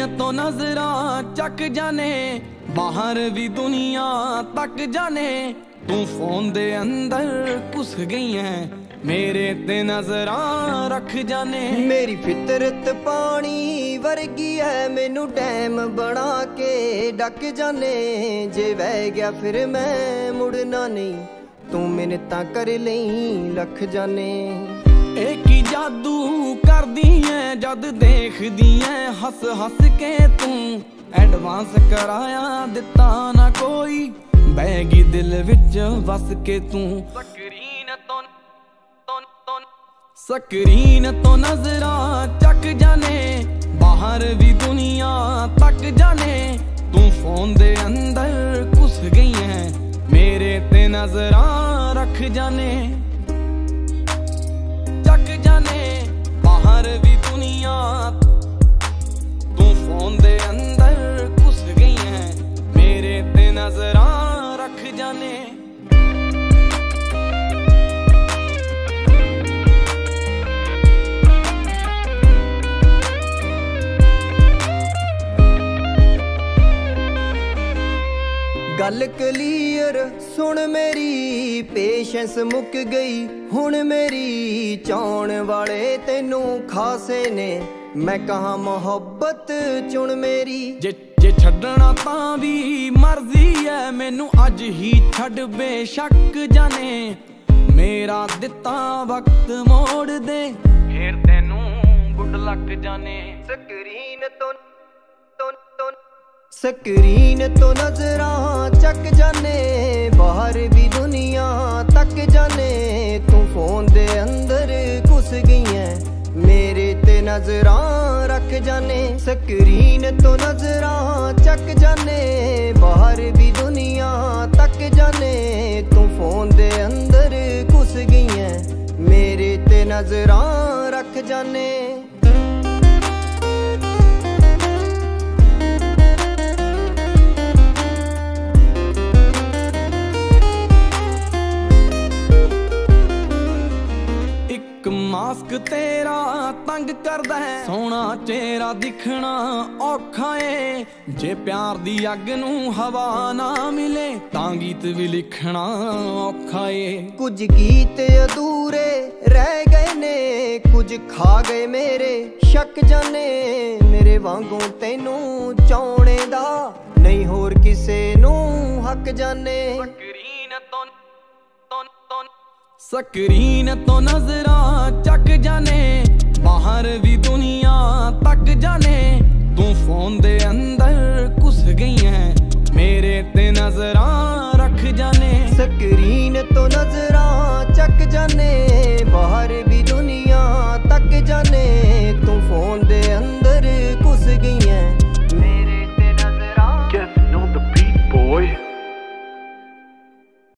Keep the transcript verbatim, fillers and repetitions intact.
Screen ਤੋਂ ਨਜ਼ਰਾਂ ਚੱਕ ਜਾਣੇ, ਬਾਹਰ ਵੀ ਦੁਨੀਆ ਤੱਕ ਜਾਣੇ। ਤੂੰ ਫੋਨ ਦੇ ਅੰਦਰ ਘੁਸ ਗਈ ਐ, ਮੇਰੇ ਤੇ ਨਜ਼ਰਾਂ ਰੱਖ ਜਾਣੇ। ਮੇਰੀ ਫਿਤਰਤ ਪਾਣੀ ਵਰਗੀ ਐ, ਮੈਨੂੰ ਡੈਮ ਬਣਾ ਕੇ ਡੱਕ ਜਾਣੇ। ਜੇ ਵਹਿ ਗਿਆ ਫਿਰ ਮੈਂ ਮੁੜਨਾ ਨਹੀਂ, ਤੂੰ ਮਿੰਨਤਾਂ ਕਰ ਲਈ ਲੱਖ ਜਾਣੇ। ਇਹ ਕੀ ਜਾਦੂ ਕਰਦੀ ਐ ਜਦ ਦੇਖਦੀ ਐ ਹੱਸ ਹੱਸ ਕੇ ਤੂੰ। ਐਡਵਾਂਸ ਕਰਾਇਆ ਦਿੱਤਾ ਨਾ ਕੋਈ, ਬਹਿ ਗਈ ਦਿਲ ਵਿੱਚ ਵਸ ਕੇ ਤੂੰ। ਸਕਰੀਨ ਤੋਂ ਸਕਰੀਨ ਤੋਂ ਨਜ਼ਰਾਂ ਚੱਕ ਜਾਣੇ, ਬਾਹਰ ਵੀ ਦੁਨੀਆ ਤੱਕ ਜਾਣੇ। ਤੂੰ ਫੋਨ ਦੇ ਅੰਦਰ ਘੁਸ ਗਈ ਐ, ਮੇਰੇ ਤੇ ਨਜ਼ਰਾਂ ਰੱਖ ਜਾਣੇ। ਚੱਕ ਜਾਣੇ, ਬਾਹਰ ਵੀ ਦੁਨੀਆ, ਤੂੰ ਫੋਨ ਦੇ ਅੰਦਰ ਘੁਸ ਗਈ ਐ, ਮੇਰੇ ਤੇ ਨਜ਼ਰਾਂ ਰੱਖ ਜਾਣੇ। ਗੱਲ ਕਲੀਅਰ ਸੁਣ ਮੇਰੀ, ਪੇਸ਼ੈਂਸ ਮੁੱਕ ਗਈ ਹੁਣ ਮੇਰੀ। ਚਾਉਣ ਵਾਲੇ ਤੈਨੂੰ ਖਾਸੇ ਨੇ, ਮੈਂ ਕਹਾਂ ਮੁਹੱਬਤ ਚੁਣ ਮੇਰੀ। ਜੇ ਜੇ ਛੱਡਣਾ ਤਾਂ ਵੀ ਮਰਜ਼ੀ ਐ, ਮੈਨੂੰ ਅੱਜ ਹੀ ਛੱਡ ਬੇਸ਼ੱਕ ਜਾਣੇ। ਮੇਰਾ ਦਿੱਤਾ ਵਕਤ ਮੋੜ ਦੇ, ਫੇਰ ਤੈਨੂੰ ਗੁੱਡ ਲੱਕ ਜਾਣੇ। ਸਕਰੀਨ ਤੋਂ ਸਕਰੀਨ ਤੋਂ ਨਜ਼ਰਾਂ ਚੱਕ ਜਾਣੇ, ਬਾਹਰ ਵੀ ਦੁਨੀਆ ਤੱਕ ਜਾਣੇ। ਤੂੰ ਫੋਨ ਦੇ ਅੰਦਰ ਘੁਸ ਗਈ ਐ, ਮੇਰੇ ਤੇ ਨਜ਼ਰਾਂ ਰੱਖ ਜਾਣੇ। ਸਕਰੀਨ ਤੋਂ ਨਜ਼ਰਾਂ ਚੱਕ ਜਾਣੇ, ਬਾਹਰ ਵੀ ਦੁਨੀਆ ਤੱਕ ਜਾਣੇ। ਤੂੰ ਫੋਨ ਦੇ ਅੰਦਰ ਘੁਸ ਗਈ ਐ, ਮੇਰੇ ਤੇ ਨਜ਼ਰਾਂ ਰੱਖ ਜਾਣੇ। ਮਾਸਕ ਤੇਰਾ ਤੰਗ ਕਰਦਾ ਹੈ, ਸੋਹਣਾ ਚਿਹਰਾ ਦਿਖਣਾ ਔਖਾ ਏ। ਜੇ ਪਿਆਰ ਦੀ ਅੱਗ ਨੂੰ ਹਵਾ ਨਾ ਮਿਲੇ, ਤਾਂ ਗੀਤ ਵੀ ਲਿਖਣਾ ਔਖਾ ਏ। ਕੁਝ ਗੀਤ ਅਧੂਰੇ ਰਹਿ ਗਏ ਨੇ, ਕੁਝ ਖਾ ਗਏ ਮੇਰੇ ਸ਼ੱਕ ਜਾਣੇ। ਮੇਰੇ ਵਾਂਗੂ ਤੈਨੂੰ ਚਾਉਣੇ ਦਾ ਨਹੀਂ ਹੋਰ ਕਿਸੇ ਨੂੰ ਹੱਕ ਜਾਣੇ। ਸਕਰੀਨ ਤੋਂ ਸਕਰੀਨ ਤੋਂ ਨਜ਼ਰਾਂ ਚੱਕ ਜਾਣੇ, ਬਾਹਰ ਵੀ ਦੁਨੀਆ ਤੱਕ ਜਾਣੇ। ਤੂੰ ਫੋਨ ਦੇ ਅੰਦਰ ਘੁਸ ਗਈ ਐ, ਮੇਰੇ ਤੇ ਨਜ਼ਰਾਂ ਰੱਖ ਜਾਣੇ। ਸਕਰੀਨ ਤੋਂ ਨਜ਼ਰਾਂ ਚੱਕ ਜਾਣੇ,